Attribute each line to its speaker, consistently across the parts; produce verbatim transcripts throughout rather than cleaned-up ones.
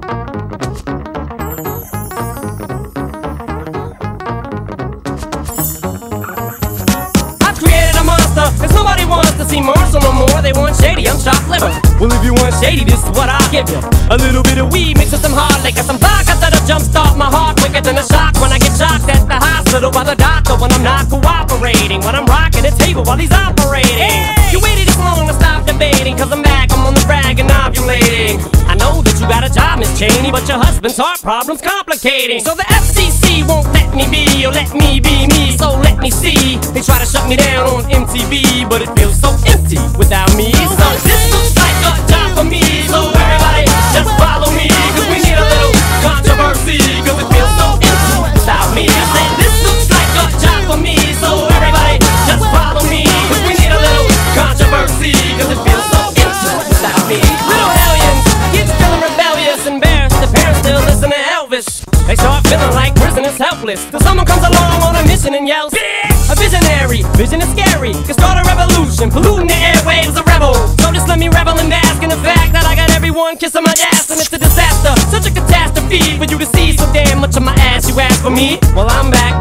Speaker 1: Cause nobody wants to see Marshall no more. They want shady, I'm chopped liver. Well, if you want shady, this is what I'll give you. A little bit of weed mixed with some hard liquor, some vodka that'll jumpstart my heart quicker than a shock when I get shocked at the hospital by the doctor when I'm not cooperating, when I'm rocking the table while he's operating. Hey! You waited this long to stop debating, cause I'm back, I'm on the rag and ovulating. I know that you got a job, Miss Cheney, but your husband's heart problem's complicating. So the F C C won't let me be, or let me be me, so let me see. They try to shut me down on M T V, but it feels so empty without me. So this looks like a job for me, so everybody just follow me, cause we need a little controversy, cause it feels so empty without me. I said this looks like a job for me, so everybody just follow me, cause we need a little controversy, cause it feels so empty without me. Little hellions, kids feeling rebellious, embarrassed, the parents still listen to Elvis. They start feeling like prisoners helpless, till someone comes along on a mission and yells, a visionary, vision is scary, can start a revolution, polluting the airwaves, a rebel. So just let me revel and bask in the fact that I got everyone kissing my ass, and it's a disaster, such a catastrophe for you to see so damn much of my ass. You ask for me, well I'm back.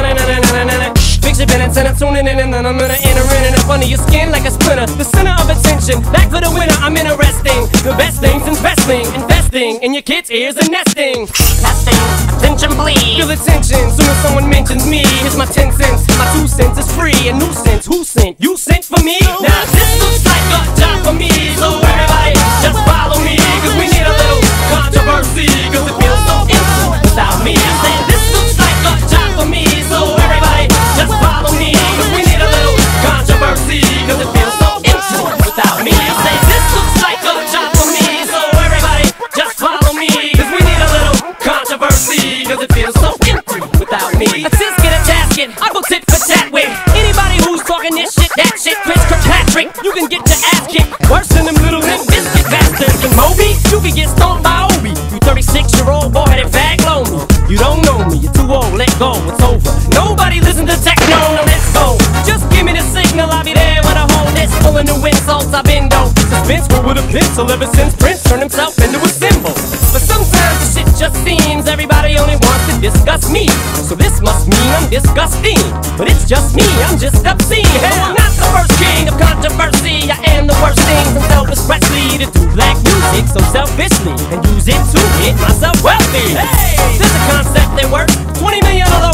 Speaker 1: Fix your minutes and I'm tuning in, and then I'm gonna enter in and up under your skin like a splinter. The center of attention, back for the winner. I'm interesting, the best things investing, investing in your kids' ears and nesting. Testing, attention please. Feel attention soon as someone mentions me. Here's my ten cents, my two cents is free. A nuisance, who sent? You sent for me? Now this looks like a job for me, so everybody just follow me, cause we need a little controversy, cause it feels so empty without me. I said this looks like a job for me, so everybody just follow me, cause we need a little controversy, cause it feels so empty without me. I say this looks like a job for me, so everybody just follow me, cause we need a little controversy, cause it feels so empty without me. A sis get a tasket, I go tit for tat with anybody who's talking this shit, that shit. Chris Kirkpatrick, you can get your ass kicked worse than them little Limp Bizkit bastards. And Moby, you can get stomped by Obi. You thirty-six year old boy headed fag lonely. You don't know me, you're too old, let go, it's over. Nobody listen to techno, now let's go. Just give me the signal, I'll be there when I hold this. Full of new insults, I've been though suspenseful with a pencil ever since Prince turned himself into a symbol. But sometimes the shit just seems everybody only wants to discuss me. So this must mean I'm disgusting, but it's just me, I'm just obscene. Hell, I'm not the first king of controversy, I am the worst thing from Elvis Presley to do black music so selfishly and use it to get myself wealthy. Hey, there's a concept that works, twenty million dollars